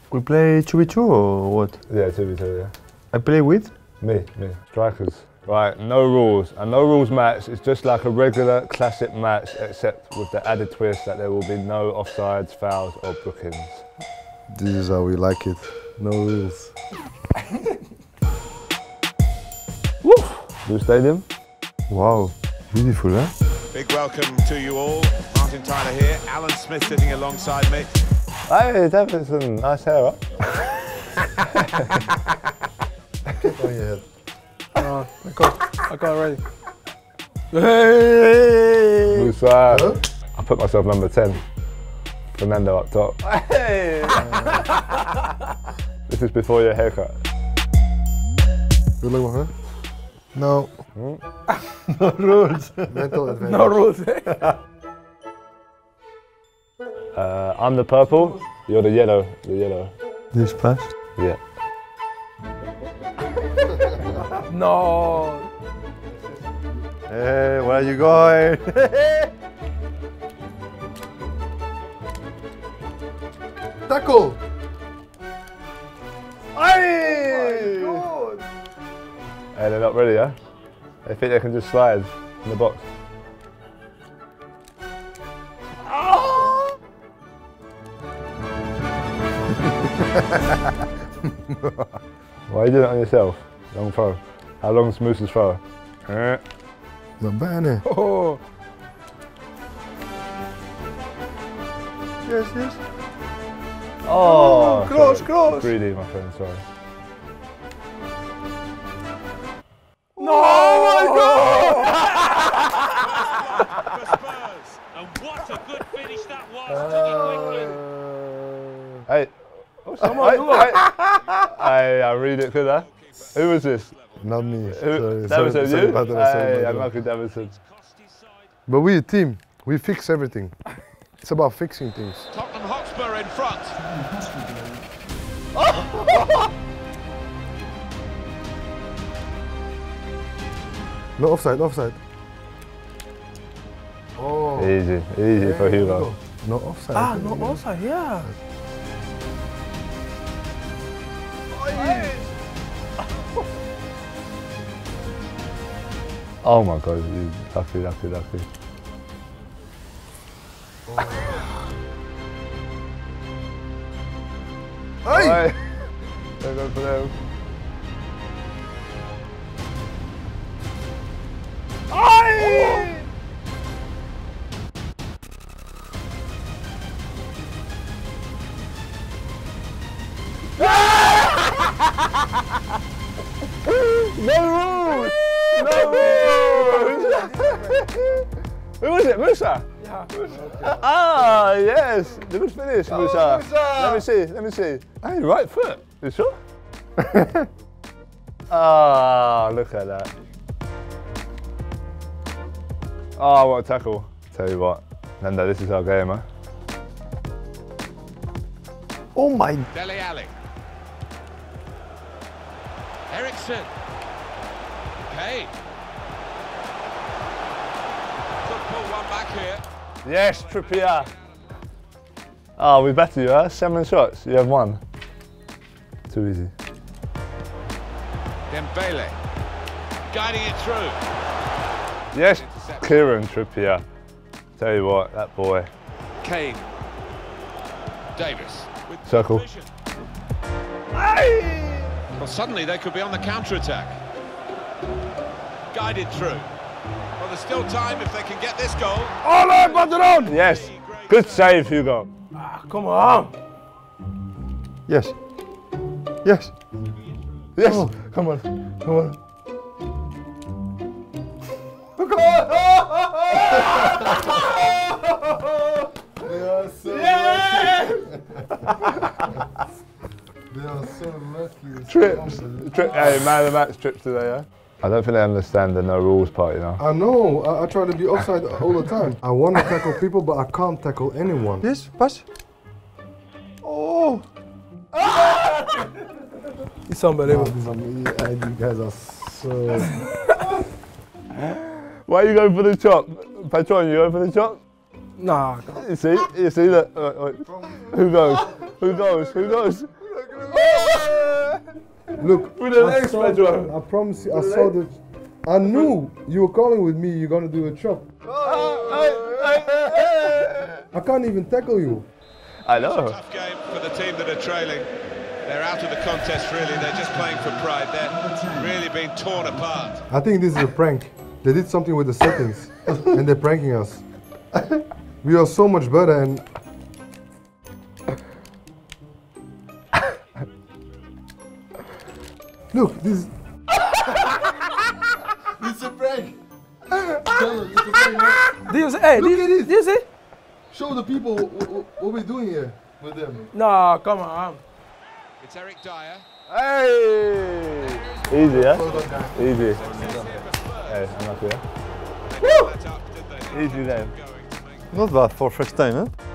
We play 2v2 or what? Yeah, 2v2, yeah. I play with? Me. Strikers. Right, no rules. A no rules match is just like a regular classic match, except with the added twist that there will be no offsides, fouls or bookings. This is how we like it. No rules. Woo! New stadium. Wow, beautiful, huh? Big welcome to you all. Martin Tyler here, Alan Smith sitting alongside me. Hey, Davidson, nice hair, huh? Keep on your head. I got it ready. Hey! Musa. I put myself number 10. Fernando up top. Hey! This is before your haircut. You look like her? No. No rules. Mental advantage. No rules. I'm the purple, you're the yellow. This pass? Yeah. No. Hey, where are you going? Tackle! Hey, they're not ready, huh? They think they can just slide in the box. Why are you doing it on yourself? Long throw. How long's Moose's throw? Va bene. Oh. Yes. Oh, Cross. Greedy, my friend, sorry. No! Oh my God! For Spurs, and what a good finish that was. Hey. Come on, look. I read it, could I? Who was this? Not me. Davidson, you? about that, Hey, about I'm that. Michael Davidson. But we a team. We fix everything. It's about fixing things. Tottenham Hotspur in front. No offside, offside. Oh. Easy for Hugo. No offside. Ah, no offside, yeah. Oh my God, lucky. Hey! Don't go for them. No rules! Who was it? Musa? Yeah. Ah, yes. Good finish, Musa. Let me see. Hey, right foot. You sure? Ah, look at that. Oh, what a tackle. Tell you what, Nando, this is our game, huh? Oh my. Dele Alli. Ericsson. Kane. Could pull one back here. Yes, Trippier. Oh, we better you, huh? 7 shots, you have 1. Too easy. Dembele. Guiding it through. Yes, Kieran Trippier. Tell you what, that boy. Kane. Davis. With Circle. vision. Well, suddenly they could be on the counter-attack. Guided through. Well, there's still time if they can get this goal. Ole, Padron! Yes, good save, Hugo. Ah, come on. Yes. Yes. Yes, Oh. come on. They are so They are so lucky. Trips. Hey, man of the match trips today, yeah? I don't think they understand the no rules part, you know? I know. I try to be offside all the time. I want to tackle people, but I can't tackle anyone. Yes, pass. Oh! It's unbelievable. You guys are so... Why are you going for the chop? Patron, you going for the chop? Nah. You see that? Who goes? Who knows? Who knows? Look, With the I legs, saw Pedro. the- I promise you, I saw the. I knew you were calling with me. You're gonna do a chop. I can't even tackle you. I know. Tough game for the team that are trailing. They're out of the contest really, they're just playing for pride. They're really being torn apart. I think this is a prank. They did something with the settings, and they're pranking us. We are so much better, and look, this. It's a prank. Tell us, it's a prank, man. Do you see? Hey, Look at this. do you see? Show the people what we're doing here with them. Nah, come on. It's Eric Dyer. Hey! Easy, yeah? Easy. Hey, I'm not here. Let up, did they? Easy then. Not bad for first time, huh?